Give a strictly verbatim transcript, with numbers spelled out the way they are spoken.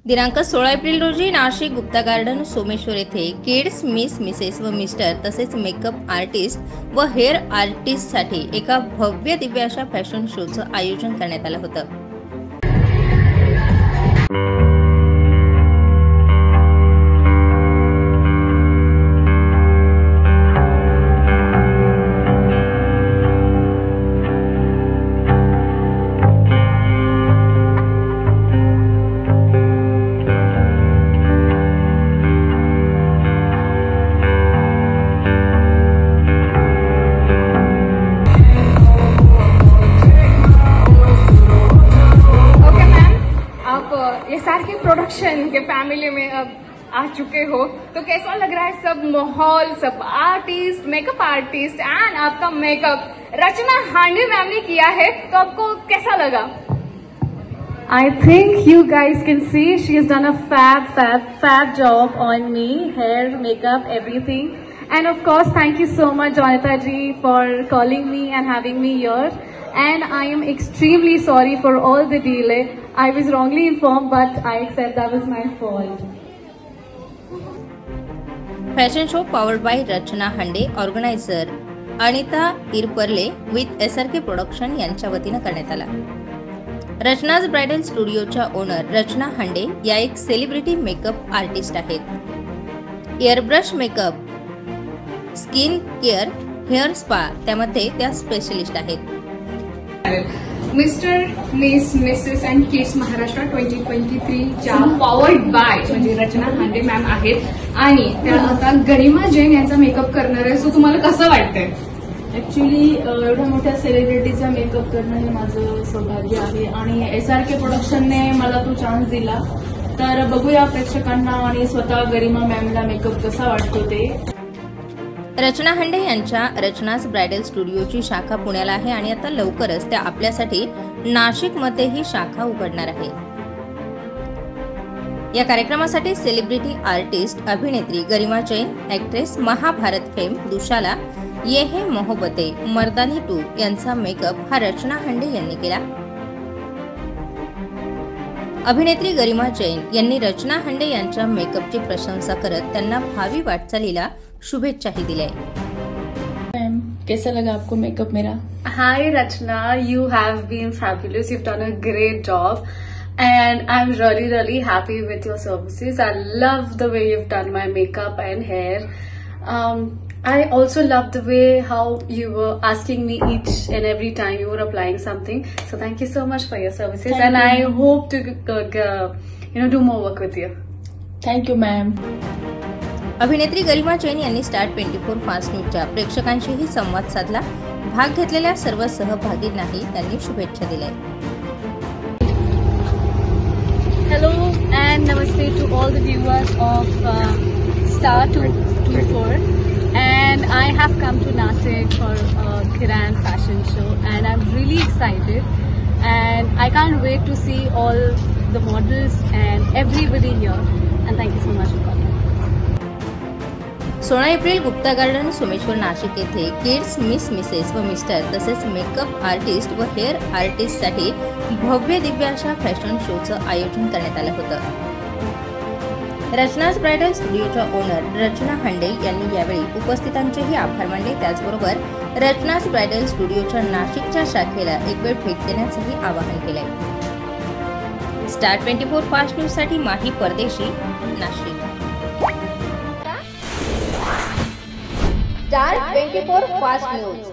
दिनांक सोळा एप्रिल रोजी नाशिक गुप्ता गार्डन सोमेश्वर येथे किड्स, मिस, मिसेस व मिस्टर तसेच मेकअप आर्टिस्ट व हेअर आर्टिस्टसाठी एका भव्य दिव्य अशा फॅशन शोचं आयोजन करण्यात आलं होतं. एस आर के प्रोडक्शन के फैमिली में अब आ चुके हो, तो कैसा लग रहा है सब माहौल, सब आर्टिस्ट, मेकअप आर्टिस्ट एंड आपका मेकअप रचना हांडे मैम ने किया है, तो आपको कैसा लगा? I think you guys can see she has done a fab, fab, fab job on me, hair, makeup, everything. And of course, thank you so much, Jonatha ji, for calling me and having me here. And I am extremely sorry for all the delay. I was wrongly informed, but I accept that was my fault. Fashion show powered by Rachna Hande, organiser Anita Irparle with S R K production यांच्या वतीनं करण्यात आला. रचनाज bridal स्टुडिओच्या owner रचना हांडे या एक celebrity makeup artist आहेत. Airbrush makeup, skin care, hair spa त्यामध्ये त्या specialist आहेत. Mister, miss, missus and kids Maharashtra twenty twenty three च्या पॉवर्ड बाय म्हणजे रचना हांडे मॅम आहेत आणि त्या आता गरिमा जैन यांचा मेकअप करणार आहे. सो तुम्हाला कसं वाटतंय? ऍक्च्युली एवढ्या मोठ्या सेलिब्रिटीचा मेकअप करणं हे माझं सौभाग्य आहे आणि एस आर के प्रोडक्शनने मला तो चान्स दिला. तर बघूया प्रेक्षकांना आणि स्वतः गरिमा मॅमला मेकअप कसा वाटतो ते. रचना हांडे यांच्या रचनाज ब्रायडल स्टुडिओची शाखा पुण्याला आहे आणि आता लवकरच त्या आपल्यासाठी नाशिकमध्येही शाखा उघडणार आहे. या कार्यक्रमासाठी सेलिब्रिटी आर्टिस्ट, अभिनेत्री गरिमा जैन, ऍक्ट्रेस, महाभारत फेम दुशाला, ये है मोहब्बते, मर्दानी टू यांचा मेकअप हा रचना हांडे यांनी केला. अभिनेत्री गरिमा जैन यांनी रचना हांडे यांच्या मेकअपची प्रशंसा करत त्यांना भावी वाटचालीला शुभेच्छाही दिल्या. मैम, कैसा लगा आपको मेकअप मेरा? Hi Rachna, you have been fabulous. You've done a great job and I'm really really happy with your services. I love the way you've done my makeup and hair. Um, I also love the way how you were asking me each and every time you were applying something. So thank you so much for your services. Thank and you. I hope to uh, you know do more work with you. Thank you ma'am. अभिनेत्री गरिमा जैन यांनी star twenty four fast न्यूजच्या प्रेक्षकांशीही संवाद साधला. भाग घेतलेल्या सर्व सहभागींनाही त्यांनी शुभेच्छा दिल्या. Hello and namaste to all the viewers of uh, Star two twenty-four. And I have come to Nashik for a grand fashion show and I'm really excited and I can't wait to see all the models and everybody here and thank you so much for coming. सोळा April Gupta garden Someshwar Nashik येथे kids, miss, missus व mister तसेच makeup artist व hair आर्टिस्टसाठी भव्य दिव्य अशा fashion शोचं आयोजन करण्यात आलं होतं. रचनाज ब्रायडल स्टुडिओच्या ओनर रचना हांडे यांनी यावेळी उपस्थितांचेही आभार मानले. त्याचबरोबर रचनाज ब्रायडल स्टुडिओच्या नाशिकच्या शाखेला एक वेळ भेट देण्याचंही आवाहन केलंय. Star twenty four fast news साठी Mahi Pardeshi, Nashik. Star twenty four fast news.